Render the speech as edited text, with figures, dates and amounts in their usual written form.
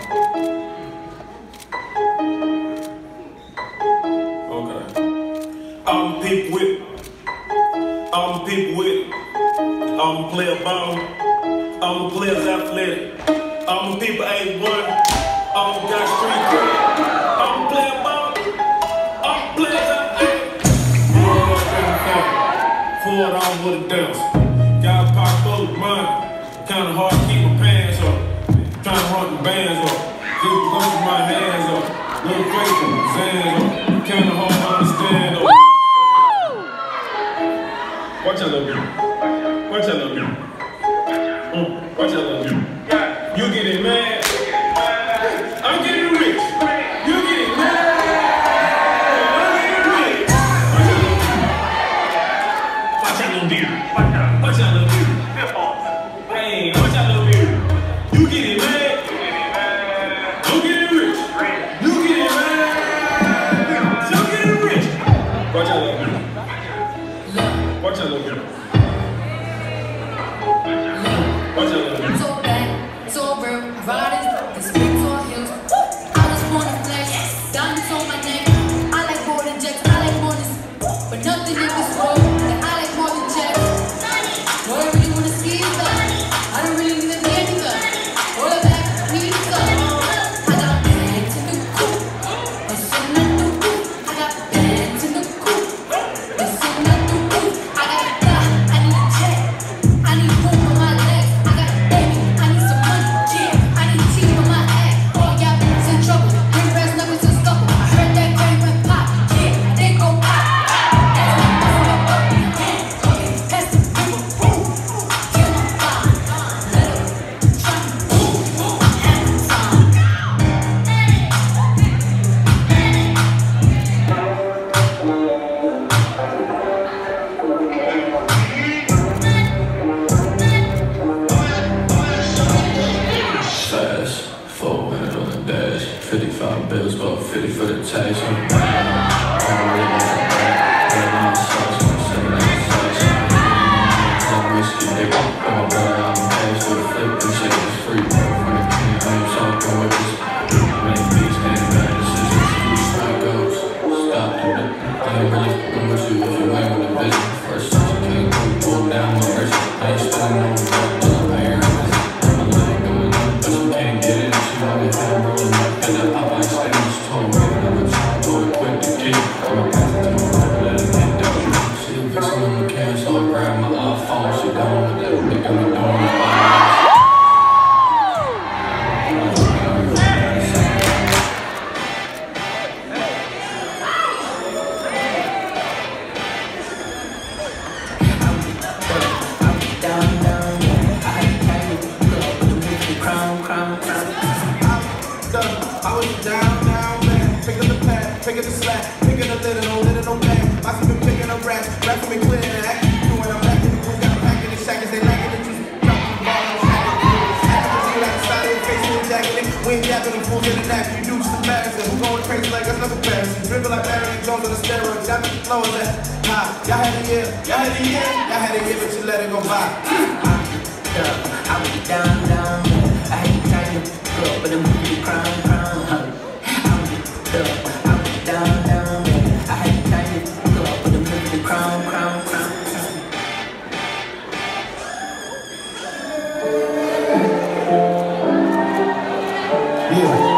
All the people with it. All the people with it. All the players ball. All the players athletic. All the people A1. All the guys street credit. All the players ball. All the players athletic. Forward on with a dance. Got a pocket full of money. Kinda hard to keep my pants up. Trying to run the bands up. Just pushing my hands up. Little crazy, hands up. Kinda hard to understand up. Watch out, little girl. Watch out, little girl. Watch out, little girl. You getting mad? I'm getting rich. You getting mad? I'm getting rich. Watch out, little girl. Watch out, little girl. Hey, watch out, little girl. You getting mad? I'm getting rich. You getting mad? I'm getting rich. Watch out, little girl. Watch out, little girl. Watch out, little girl. It's all bad, it's all real. Riding, this big tall hills. I just wanna flex, diamonds on my neck. I like more than jets, I like more than but nothing in this world that I like more than jets. All I really wanna see is love. I don't really need a man to go. All I back, need to go. I got bags in the coop, but sitting at the roof. I got bags in the coop, but sitting at the roof. I got a car, I need a check. I need room for my legs. I got a baby, I need some money. Yeah, I need teeth for my ass. All y'all bitches in trouble. Bring brass knuckles and scuffle. I heard that brain went pop. Yeah, they go pop. That's my muscle up up in your hand. Okay, pass the river. Kill my vibe. Let her try me. Amazon. Fast, 400 on the dash, 55 bills, about 50 for the tax. I'm already on the back, putting on sauce, I'm sitting on the sauce. I'm whiskey, nigga, put my brother on the page for the flip, and shit is free. When the king, I ain't talking with this. Many beats, many bad decisions, who's my goals. Stop the nigga, I ain't really fucking with you if you ain't with the vision. First, you can't pull down my wrist, I ain't spending no money, I ain't earning. But you can't get it, she want me to rolling up in the Popeye stainless told me that I'm a top boy, quick to get. I'm a pass it to my brother, let it get down. She a vixen on the can, so I grab my iPhone. She down with that, nigga, we doing it. I was down, man. Picking the pad, picking the slack, picking a little man. I see been picking up raps, rapping me clear and act. Doing I'm back in the room, got a pack in the shackers, they lacking the juice. Dropping the ball, I'm acting see like a side of face in the jacket. We ain't yapping the fools in the nap, you do just embarrassing. We're going crazy like us, no comparison. Dribble like Barry Jones on the steroids, got me flowing that. Y'all had a year, but you let it go by. I was down, I had to try to go, but I'm moving the crown. I was down, I had to try to go, but I'm moving the crown. Yeah.